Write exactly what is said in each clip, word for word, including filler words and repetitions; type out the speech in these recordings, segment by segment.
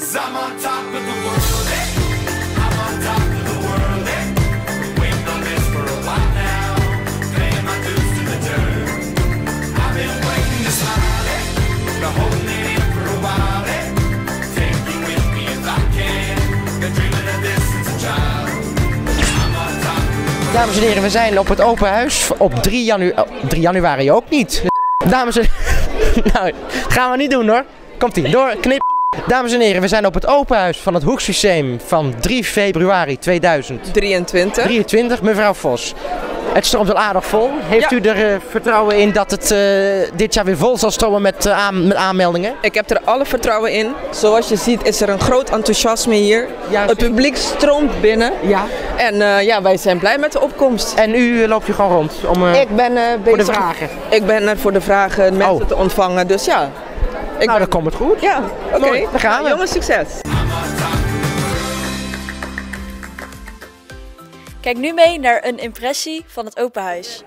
Dames en heren, we zijn op het open huis op drie januari ook niet. Dames en nou, gaan we niet doen hoor. Komt-ie, door, knip. Dames en heren, we zijn op het open huis van het Hoeksmuseum van drie februari tweeduizend drieëntwintig. drieëntwintig. Mevrouw Vos, het stroomt wel aardig vol. Heeft ja. u er uh, vertrouwen in dat het uh, dit jaar weer vol zal stromen met, uh, aan, met aanmeldingen? Ik heb er alle vertrouwen in. Zoals je ziet is er een groot enthousiasme hier. Ja, het publiek stroomt binnen. Ja. En uh, ja, wij zijn blij met de opkomst. En u uh, loopt hier gewoon rond om uh, ik ben, uh, bezig, voor de vragen? Ik ben er voor de vragen, mensen oh. te ontvangen. Dus ja. Ik nou, ben... dan komt het goed. Ja, oké. Okay. Dan gaan we. Jongens, succes. Kijk nu mee naar een impressie van het open huis.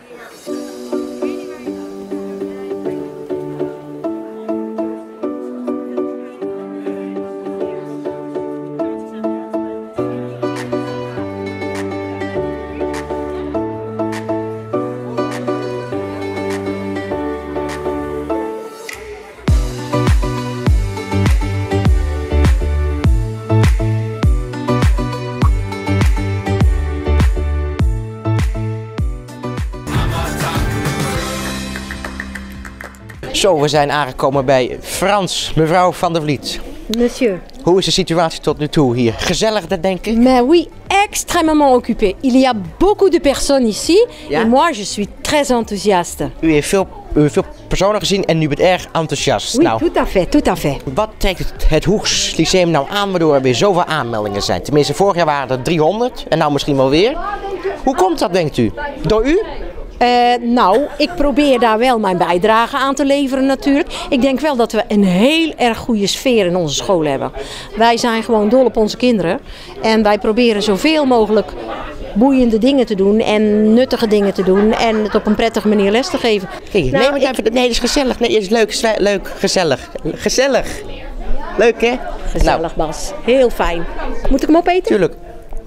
Zo, we zijn aangekomen bij Frans, mevrouw Van der Vliet. Monsieur. Hoe is de situatie tot nu toe hier? Gezellig, dat denk ik? Mais oui, extrêmement occupé. Il y a beaucoup de personnes ici. Ja? Et moi, je suis très enthousiaste. U heeft veel, u heeft veel personen gezien en u bent erg enthousiast. Oui, nou, tout à fait, tout à fait. Wat trekt het, het Hoeks Lyceum nou aan waardoor er weer zoveel aanmeldingen zijn? Tenminste, vorig jaar waren er driehonderd en nou misschien wel weer. Hoe komt dat, denkt u? Door u? Uh, nou, ik probeer daar wel mijn bijdrage aan te leveren natuurlijk. Ik denk wel dat we een heel erg goede sfeer in onze school hebben. Wij zijn gewoon dol op onze kinderen. En wij proberen zoveel mogelijk boeiende dingen te doen en nuttige dingen te doen. En het op een prettige manier les te geven. Kijk, nou, nee, maar ik... even, nee, dat is gezellig. Nee, dat is leuk, leuk, gezellig. Gezellig. Leuk, hè? Gezellig, nou. Bas. Heel fijn. Moet ik hem opeten? Tuurlijk.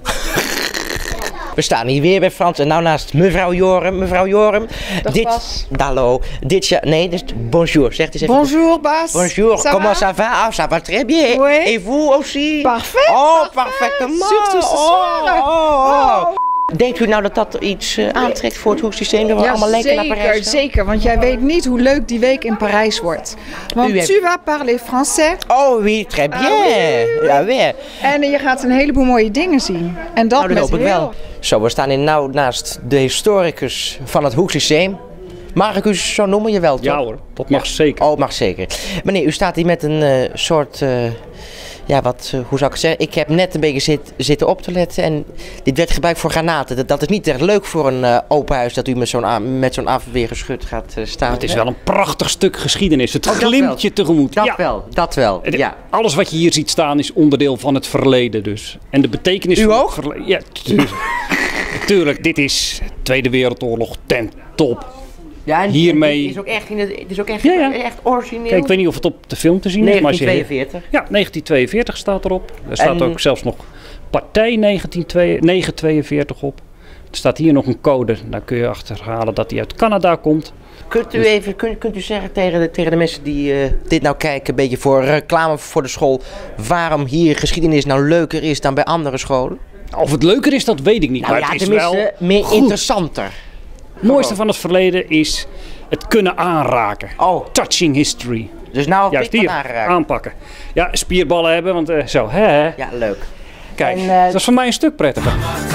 We staan hier weer bij Frans en nou naast mevrouw Jorum. Mevrouw Jorum, Dag dit, Bas. Hallo, dit jaar, nee, dus bonjour, zegt eens even. Bonjour Bas. Bonjour, ça comment va? ça va? Ah, ça va très bien. Oui. Et vous aussi? Parfait. Oh, parfait. parfaitement. Surtout ce soir. Oh, oh, oh. Denkt u nou dat dat iets uh, aantrekt voor het Hoeksysteem? Dat we ja, allemaal lekker zeker, naar Parijs gaan? zeker, want jij weet niet hoe leuk die week in Parijs wordt. Want heeft... tu vas parler français. Oh oui, très bien. Ah, oui. Ja, weer. En je gaat een heleboel mooie dingen zien. En dat, nou, dat met hoop ik heel... wel. Zo, we staan hier nou naast de historicus van het Hoeksysteem. Mag ik u zo noemen? Jawel, toch? Ja hoor, dat mag ja. zeker. Oh, mag zeker. Meneer, u staat hier met een uh, soort... Uh, Ja, wat, uh, hoe zou ik het zeggen? Ik heb net een beetje zit, zitten op te letten en dit werd gebruikt voor granaten. Dat, dat is niet echt leuk voor een uh, open huis dat u met zo'n met zo'n afweergeschut gaat uh, staan. Het is wel een prachtig stuk geschiedenis. Het oh, glimt je tegemoet. Dat ja. wel, dat wel. De, ja. Alles wat je hier ziet staan is onderdeel van het verleden dus. En de betekenis u van ook? het verleden... Ja, tuurlijk. Tuurlijk, dit is Tweede Wereldoorlog ten top. Ja, en hiermee... Het is ook echt, in het, het is ook echt, ja, ja. echt origineel. Kijk, ik weet niet of het op de film te zien is. negentien tweeënveertig. Ja, negentien tweeënveertig staat erop. Er staat en... ook zelfs nog partij negentien tweeënveertig op. Er staat hier nog een code. Daar kun je achterhalen dat die uit Canada komt. Kunt u, even, kunt, kunt u zeggen tegen de, tegen de mensen die uh, dit nou kijken, een beetje voor reclame voor de school, waarom hier geschiedenis nou leuker is dan bij andere scholen? Of het leuker is, dat weet ik niet. Nou, maar ja, het is tenminste wel meer goed. interessanter. Het mooiste van het verleden is het kunnen aanraken. Oh. Touching history. Dus nou juist ik hier, aangeraken. aanpakken. Ja, spierballen hebben, want uh, zo, hè? Ja, leuk. Kijk, en, uh, dat is voor mij een stuk prettiger.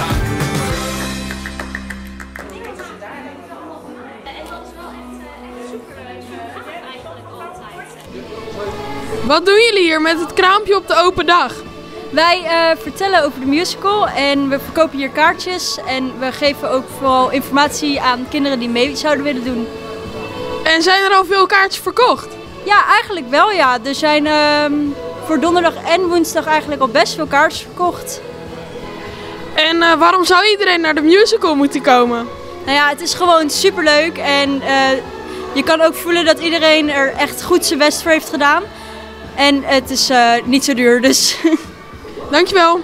Wat doen jullie hier met het kraampje op de open dag? Wij uh, vertellen over de musical en we verkopen hier kaartjes en we geven ook vooral informatie aan kinderen die mee zouden willen doen. En zijn er al veel kaartjes verkocht? Ja, eigenlijk wel ja. Er zijn uh, voor donderdag en woensdag eigenlijk al best veel kaartjes verkocht. En uh, waarom zou iedereen naar de musical moeten komen? Nou ja, het is gewoon superleuk en uh, je kan ook voelen dat iedereen er echt goed zijn best voor heeft gedaan. En het is uh, niet zo duur, dus... Dankjewel.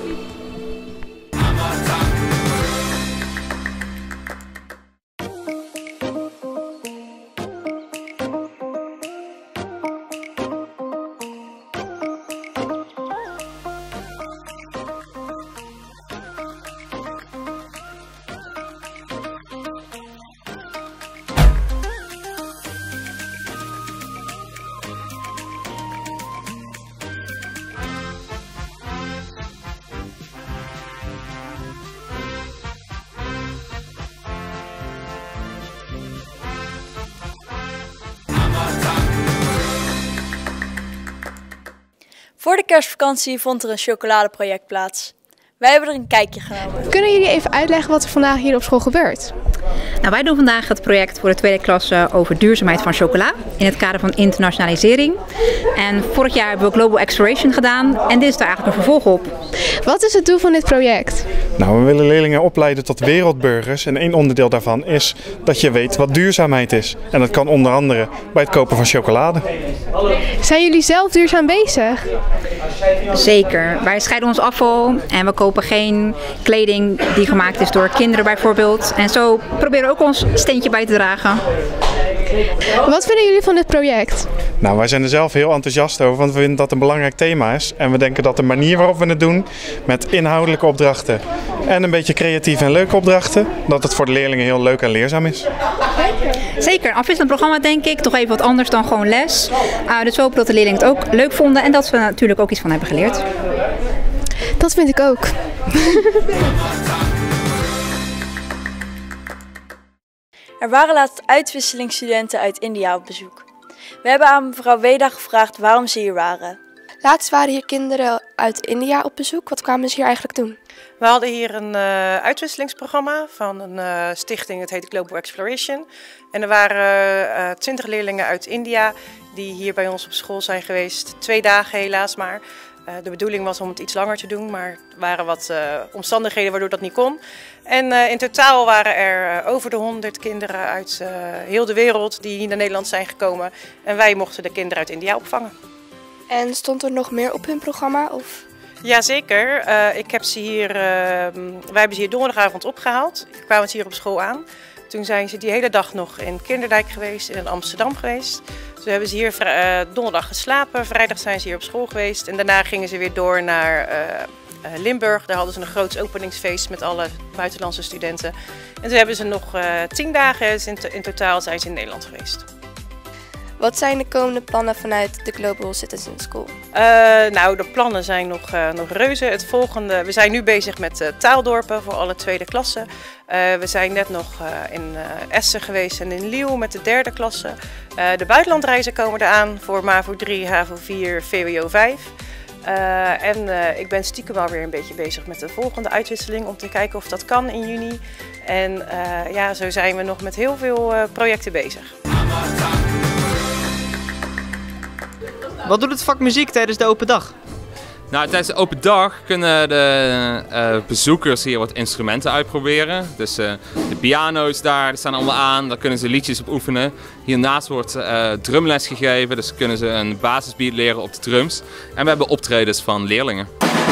Voor de kerstvakantie vond er een chocoladeproject plaats. Wij hebben er een kijkje genomen. Kunnen jullie even uitleggen wat er vandaag hier op school gebeurt? Nou, wij doen vandaag het project voor de tweede klasse over duurzaamheid van chocola in het kader van internationalisering. En vorig jaar hebben we Global Exploration gedaan en dit is daar eigenlijk een vervolg op. Wat is het doel van dit project? Nou, we willen leerlingen opleiden tot wereldburgers en één onderdeel daarvan is dat je weet wat duurzaamheid is. En dat kan onder andere bij het kopen van chocolade. Zijn jullie zelf duurzaam bezig? Zeker. Wij scheiden ons afval en we kopen geen kleding die gemaakt is door kinderen bijvoorbeeld. En zo proberen we ook ons steentje bij te dragen. Wat vinden jullie van dit project? Nou, wij zijn er zelf heel enthousiast over, want we vinden dat het een belangrijk thema is. En we denken dat de manier waarop we het doen, met inhoudelijke opdrachten en een beetje creatieve en leuke opdrachten, dat het voor de leerlingen heel leuk en leerzaam is. Zeker, een afwisselend programma denk ik, toch even wat anders dan gewoon les. Uh, dus we hopen dat de leerlingen het ook leuk vonden en dat ze natuurlijk ook iets van hebben geleerd. Dat vind ik ook. Er waren laatst uitwisselingsstudenten uit India op bezoek. We hebben aan mevrouw Weda gevraagd waarom ze hier waren. Laatst waren hier kinderen uit India op bezoek. Wat kwamen ze hier eigenlijk doen? We hadden hier een uh, uitwisselingsprogramma van een uh, stichting, het heet Global Exploration. En er waren twintig uh, leerlingen uit India die hier bij ons op school zijn geweest. Twee dagen helaas maar. Uh, de bedoeling was om het iets langer te doen, maar er waren wat uh, omstandigheden waardoor dat niet kon. En uh, in totaal waren er uh, over de honderd kinderen uit uh, heel de wereld die hier naar Nederland zijn gekomen. En wij mochten de kinderen uit India opvangen. En stond er nog meer op hun programma? Of? Jazeker, uh, ik heb ze hier, uh, wij hebben ze hier donderdagavond opgehaald. Kwamen ze hier op school aan. Toen zijn ze die hele dag nog in Kinderdijk geweest, in Amsterdam geweest. Toen hebben ze hier uh, donderdag geslapen, vrijdag zijn ze hier op school geweest. En daarna gingen ze weer door naar uh, Limburg. Daar hadden ze een groot openingsfeest met alle buitenlandse studenten. En toen hebben ze nog uh, tien dagen, dus in, in totaal zijn ze in Nederland geweest. Wat zijn de komende plannen vanuit de Global Citizen School? Uh, nou, de plannen zijn nog, uh, nog reuze. Het volgende, we zijn nu bezig met uh, taaldorpen voor alle tweede klassen. Uh, we zijn net nog uh, in uh, Essen geweest en in Liel met de derde klasse. Uh, de buitenlandreizen komen eraan voor MAVO drie, HAVO vier, V W O vijf. Uh, en uh, ik ben stiekem alweer een beetje bezig met de volgende uitwisseling om te kijken of dat kan in juni. En uh, ja, zo zijn we nog met heel veel uh, projecten bezig. Wat doet het vak muziek tijdens de open dag? Nou, tijdens de open dag kunnen de uh, bezoekers hier wat instrumenten uitproberen. Dus uh, de piano's daar die staan allemaal aan, daar kunnen ze liedjes op oefenen. Hiernaast wordt uh, drumles gegeven, dus kunnen ze een basisbeat leren op de drums. En we hebben optredens van leerlingen.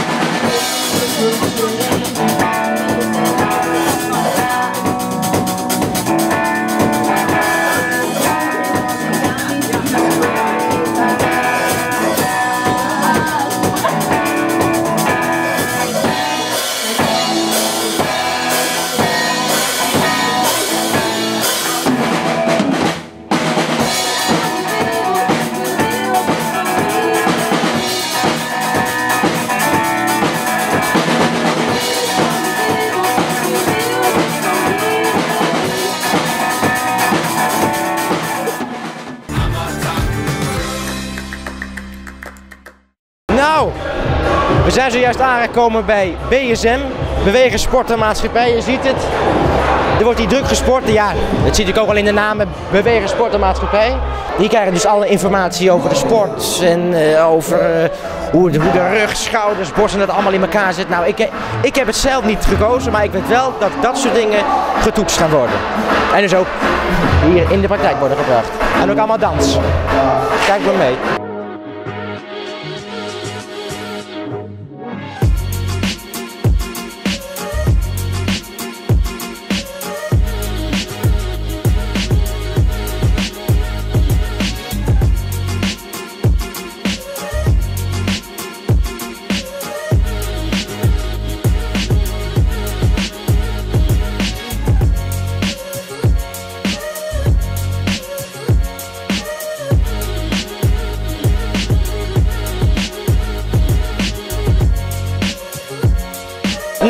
Nou, we zijn zojuist aangekomen bij B S M, Bewegen Sport en Maatschappij. Je ziet het, er wordt hier druk gesport. Ja, dat zie ik ook al in de naam, Bewegen Sport en Maatschappij. Die krijgen dus alle informatie over de sport en uh, over uh, hoe, de, hoe de rug, schouders, borst en dat allemaal in elkaar zit. Nou, ik, ik heb het zelf niet gekozen, maar ik weet wel dat dat soort dingen getoetst gaan worden. En dus ook hier in de praktijk worden gebracht. En ook allemaal dans. Kijk maar mee.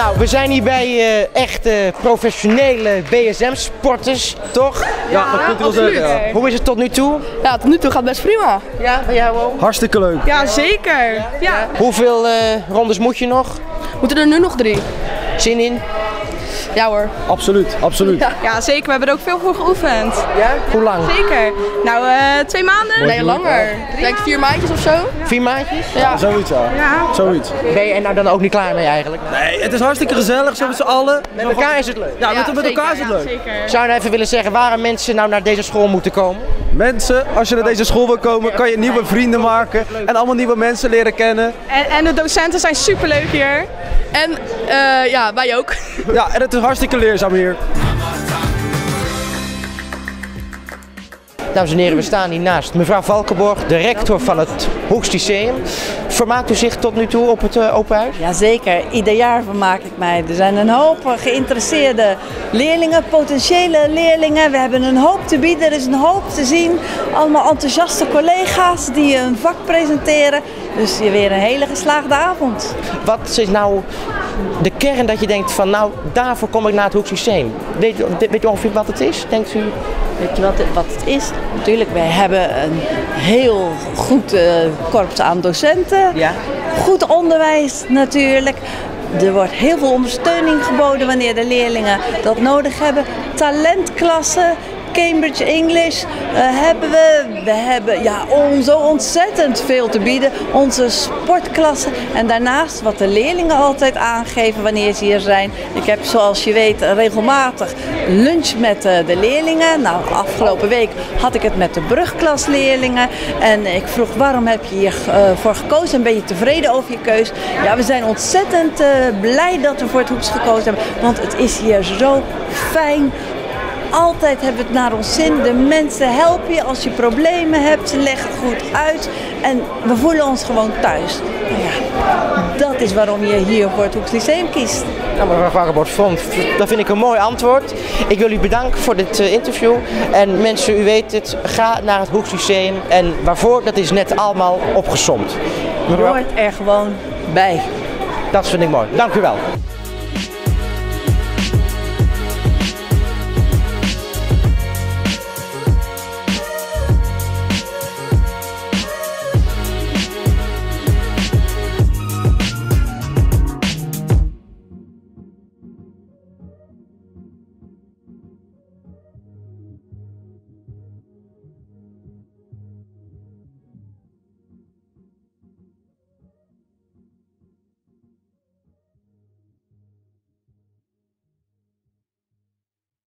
Nou, we zijn hier bij uh, echte professionele B S M-sporters, toch? Ja, dat kunt u wel zeggen. Ja. Hoe is het tot nu toe? Ja, tot nu toe gaat best prima. Ja, bij jou ook? Hartstikke leuk. Ja, zeker. Ja. Ja. Hoeveel uh, rondes moet je nog? Moeten er nu nog drie. Zin in? Ja hoor. Absoluut, absoluut. Ja, ja zeker. We hebben er ook veel voor geoefend. Ja? Hoe lang? Zeker. Nou, uh, twee maanden? Nee, langer. Ik denk vier maandjes of zo. Vier maandjes? Ja. Ja, zoiets ja. Ja. Zoiets. Ben je er nou dan ook niet klaar mee eigenlijk? Nee, het is hartstikke gezellig, zo met z'n allen. Met elkaar is het leuk. Ja, met, Ja, met elkaar is het zeker, leuk. ja, zeker. Zou je nou even willen zeggen waarom mensen nou naar deze school moeten komen? Mensen, als je naar deze school wil komen, kan je nieuwe vrienden maken en allemaal nieuwe mensen leren kennen. En, en de docenten zijn superleuk hier. En uh, ja, wij ook. Ja, en het is hartstikke leerzaam hier. Dames en heren, we staan hier naast mevrouw Valkenborg, de rector van het Hoeks Lyceum. Vermaakt u zich tot nu toe op het uh, open huis? Jazeker, ieder jaar vermaak ik mij. Er zijn een hoop geïnteresseerde leerlingen, potentiële leerlingen. We hebben een hoop te bieden, er is een hoop te zien. Allemaal enthousiaste collega's die een vak presenteren. Dus weer een hele geslaagde avond. Wat is nou de kern dat je denkt van nou, daarvoor kom ik naar het Hoeks Lyceum? Weet, weet u ongeveer wat het is, denkt u? Weet je wat het, wat het is? Natuurlijk, wij hebben een heel goed uh, korps aan docenten. Ja. Goed onderwijs natuurlijk. Er wordt heel veel ondersteuning geboden wanneer de leerlingen dat nodig hebben. Talentklassen. Cambridge English uh, hebben we. We hebben ja, on, zo ontzettend veel te bieden. Onze sportklassen. En daarnaast wat de leerlingen altijd aangeven wanneer ze hier zijn. Ik heb zoals je weet regelmatig lunch met uh, de leerlingen. Nou, afgelopen week had ik het met de brugklasleerlingen. En ik vroeg waarom heb je hiervoor uh, voor gekozen en ben je tevreden over je keus? Ja, we zijn ontzettend uh, blij dat we voor het Hoeks gekozen hebben. Want het is hier zo fijn. Altijd hebben we het naar ons zin. De mensen helpen je als je problemen hebt. Ze leggen het goed uit. En we voelen ons gewoon thuis. Nou ja, dat is waarom je hier voor het Hoeks Lyceum kiest. Nou, mevrouw Valkenborg, dat vind ik een mooi antwoord. Ik wil u bedanken voor dit uh, interview. En mensen, u weet het, ga naar het Hoeks Lyceum. En waarvoor, dat is net allemaal opgesomd. Je hoort er gewoon bij. Dat vind ik mooi. Dank u wel.